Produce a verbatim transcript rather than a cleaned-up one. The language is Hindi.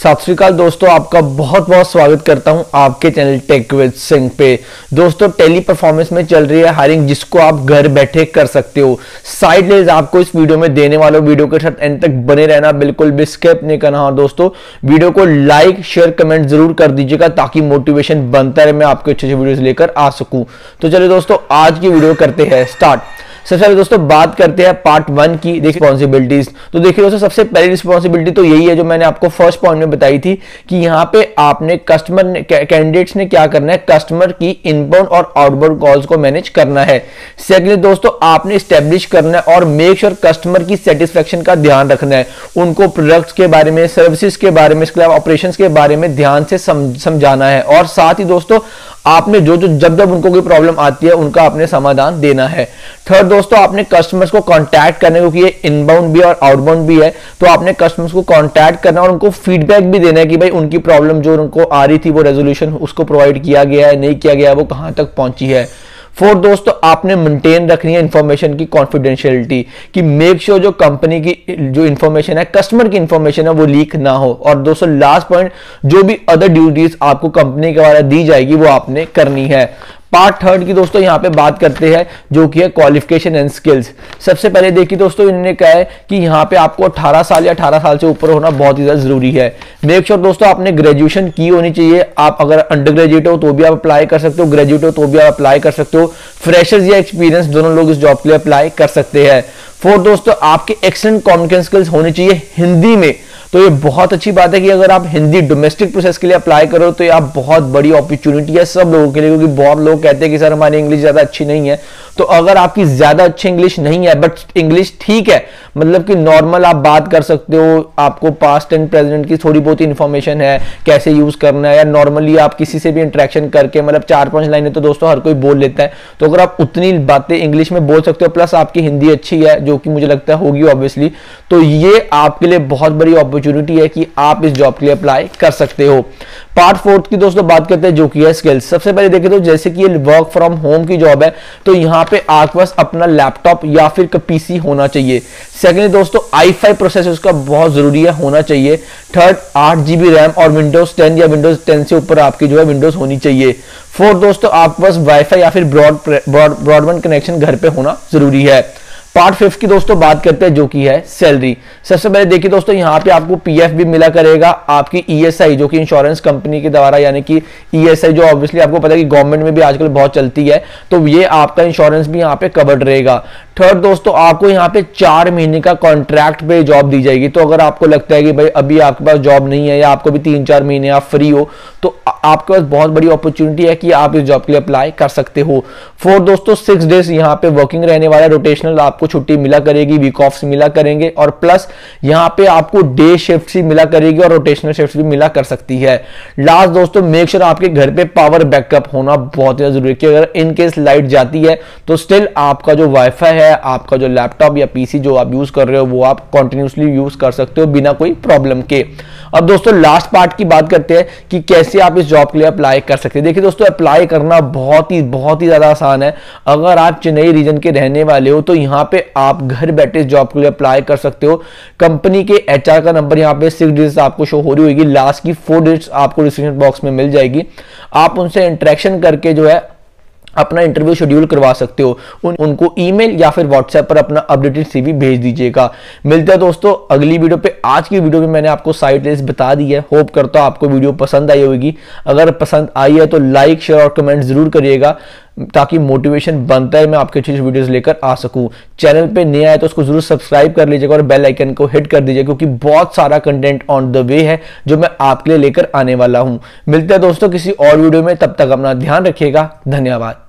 सत श्री अकाल दोस्तों, आपका बहुत बहुत स्वागत करता हूं आपके चैनल टेक विद सिंह पे। दोस्तों टेली परफॉर्मेंस में चल रही है हायरिंग, जिसको आप घर बैठे कर सकते हो। साइड लेज आपको इस वीडियो में देने वाला हूं, वीडियो के साथ एंड तक बने रहना, बिल्कुल भी स्किप नहीं करना। और दोस्तों वीडियो को लाइक शेयर कमेंट जरूर कर दीजिएगा ताकि मोटिवेशन बनता रहे, मैं आपको अच्छे अच्छे वीडियोस लेकर आ सकूं। तो चलिए दोस्तों आज की वीडियो करते हैं स्टार्ट। सबसे पहले दोस्तों बात करते हैं पार्ट वन की रिस्पॉन्सिबिलिटीज। तो देखिए दोस्तों, सबसे पहली रिस्पॉन्सिबिलिटी तो यही है जो मैंने आपको फर्स्ट पॉइंट में बताई थी कि यहाँ पे आपने कस्टमर ने कैंडिडेट्स ने क्या करना है, कस्टमर की इनबाउंड और आउटबाउंड कॉल्स को मैनेज करना है। सेकंडली दोस्तों आपने स्टैब्लिश करना है और मेक श्योर कस्टमर की सेटिस्फेक्शन का ध्यान रखना है, उनको प्रोडक्ट्स के बारे में, सर्विसेज के बारे में, इसके अलावा ऑपरेशंस के बारे में ध्यान से समझाना है। और साथ ही दोस्तों आपने जो जो जब जब उनको कोई प्रॉब्लम आती है उनका आपने समाधान देना है। थर्ड दोस्तों आपने कस्टमर्स को कांटेक्ट करने को, ये इनबाउंड भी और आउटबाउंड भी है, तो आपने कस्टमर्स को कांटेक्ट करना और उनको फीडबैक भी देना है कि भाई उनकी प्रॉब्लम जो उनको आ रही थी वो रेजोल्यूशन उसको प्रोवाइड किया गया है, नहीं किया गया, वो कहां तक पहुंची है। फोर्थ दोस्तों आपने मेंटेन रखनी है इंफॉर्मेशन की कॉन्फिडेंशियलिटी, कि मेक श्योर जो कंपनी की जो इंफॉर्मेशन है, कस्टमर की इंफॉर्मेशन है, वो लीक ना हो। और दोस्तों लास्ट पॉइंट, जो भी अदर ड्यूटीज आपको कंपनी के द्वारा दी जाएगी वो आपने करनी है। पार्ट थर्ड की दोस्तों यहाँ पे बात करते हैं जो कि है क्वालिफिकेशन एंड स्किल्स। सबसे पहले देखिए दोस्तों इन्होंने कहा है कि यहाँ पे आपको अठारह साल या अठारह साल से ऊपर होना बहुत ही ज्यादा जरूरी है। मेक श्योर दोस्तों आपने ग्रेजुएशन की होनी चाहिए। आप अगर अंडर ग्रेजुएट हो तो भी आप अप्लाई कर सकते हो, ग्रेजुएट हो तो भी आप अप्लाई कर सकते हो। फ्रेशर्स या एक्सपीरियंस दोनों लोग इस जॉब के लिए अप्लाई कर सकते हैं। फोर्थ दोस्तों आपके एक्सीलेंट कम्युनिकेशन स्किल्स होनी चाहिए हिंदी में। तो ये बहुत अच्छी बात है कि अगर आप हिंदी डोमेस्टिक प्रोसेस के लिए अप्लाई करो तो ये आप बहुत बड़ी अपॉर्चुनिटी है सब लोगों के लिए, क्योंकि बहुत लोग कहते हैं कि सर हमारी इंग्लिश ज्यादा अच्छी नहीं है। तो अगर आपकी ज्यादा अच्छी इंग्लिश नहीं है बट इंग्लिश ठीक है, मतलब कि नॉर्मल आप बात कर सकते हो, आपको पास्ट एंड प्रेजेंट की थोड़ी बहुत इंफॉर्मेशन है, कैसे यूज करना है, या नॉर्मली आप किसी से भी इंटरेक्शन करके, मतलब चार पांच लाइनें तो दोस्तों हर कोई बोल लेता है, तो अगर आप उतनी बातें इंग्लिश में बोल सकते हो प्लस आपकी हिंदी अच्छी है, जो कि मुझे लगता है होगी ऑब्वियसली, तो ये आपके लिए बहुत बड़ी अपॉर्चुनिटी है कि आप इस जॉब के लिए अप्लाई कर सकते हो। पार्ट फोर्थ की दोस्तों बात करते हैं जो कि है स्किल्स। सबसे पहले देखें तो जैसे कि ये वर्क फ्रॉम होम की जॉब है तो यहाँ पे आपके पास अपना लैपटॉप या फिर पीसी होना चाहिए। सेकेंडली दोस्तों आई फाइव प्रोसेसर उसका बहुत जरूरी है, होना चाहिए। थर्ड आठ जीबी रैम और विंडोज टेन या विंडोज टेन से ऊपर आपकी जो है विंडोज होनी चाहिए। फोर्थ दोस्तों आपके पास वाईफाई या फिर ब्रॉड ब्रॉडबैंड कनेक्शन घर पे होना जरूरी है। पार्ट फिफ्थ की दोस्तों बात करते हैं जो कि है सैलरी। सबसे पहले देखिए दोस्तों यहाँ पे आपको पीएफ भी मिला करेगा, आपकी ईएसआई जो कि इंश्योरेंस कंपनी के द्वारा, यानी कि ईएसआई जो ऑब्वियसली आपको पता है कि गवर्नमेंट में भी आजकल बहुत चलती है, तो ये आपका इंश्योरेंस भी यहाँ पे कवर्ड रहेगा। थर्ड दोस्तों आपको यहाँ पे चार महीने का कॉन्ट्रैक्ट पे जॉब दी जाएगी। तो अगर आपको लगता है कि भाई अभी आपके पास जॉब नहीं है या आपको भी तीन चार महीने आप फ्री हो, तो आपके पास बहुत बड़ी अपॉर्चुनिटी है कि आप इस जॉब के लिए अप्लाई कर सकते हो। फोर्थ दोस्तों सिक्स डेज यहाँ पे वर्किंग रहने वाला, रोटेशनल आपको छुट्टी मिला करेगी, वीक ऑफ मिला करेंगे, और प्लस यहाँ पे आपको डे शिफ्ट भी मिला करेगी और रोटेशनल शिफ्ट भी मिला कर सकती है। लास्ट दोस्तों मेक श्योर आपके घर पे पावर बैकअप होना बहुत ज्यादा जरूरी है कि अगर इन केस लाइट जाती है तो स्टिल आपका जो वाईफाई है, आपका जो लैपटॉप या पीसी जो आप यूज कर रहे हो वो आप कंटिन्यूअसली यूज कर सकते हो बिना कोई प्रॉब्लम के। अब दोस्तों लास्ट पार्ट की बात करते हैं कि कैसे आप इस जॉब के लिए अप्लाई कर सकते हैं। देखिए दोस्तों अप्लाई करना बहुत ही बहुत ही ज्यादा आसान है। अगर आप चेन्नई रीजन के रहने वाले हो तो यहाँ पे आप घर बैठे इस जॉब के लिए अप्लाई कर सकते हो। कंपनी के एचआर का नंबर यहाँ पे सिक्स डिजिट्स आपको शो हो रही होगी, लास्ट की फोर डिजिट्स आपको डिस्क्रिप्शन बॉक्स में मिल जाएगी। आप उनसे इंटरेक्शन करके जो है अपना इंटरव्यू शेड्यूल करवा सकते हो। उन, उनको ईमेल या फिर व्हाट्सएप पर अपना अपडेटेड सीवी भेज दीजिएगा। मिलते हैं दोस्तों अगली वीडियो पे। आज की वीडियो में मैंने आपको साइट लिस्ट बता दी है, होप करता हूं आपको वीडियो पसंद आई होगी। अगर पसंद आई है तो लाइक शेयर और कमेंट जरूर करिएगा ताकि मोटिवेशन बनता है, मैं आपके अच्छी वीडियोस लेकर आ सकूं। चैनल पे नया है तो उसको जरूर सब्सक्राइब कर लीजिएगा और बेल आइकन को हिट कर दीजिएगा, क्योंकि बहुत सारा कंटेंट ऑन द वे है जो मैं आपके लिए लेकर आने वाला हूं। मिलते हैं दोस्तों किसी और वीडियो में, तब तक अपना ध्यान रखिएगा। धन्यवाद।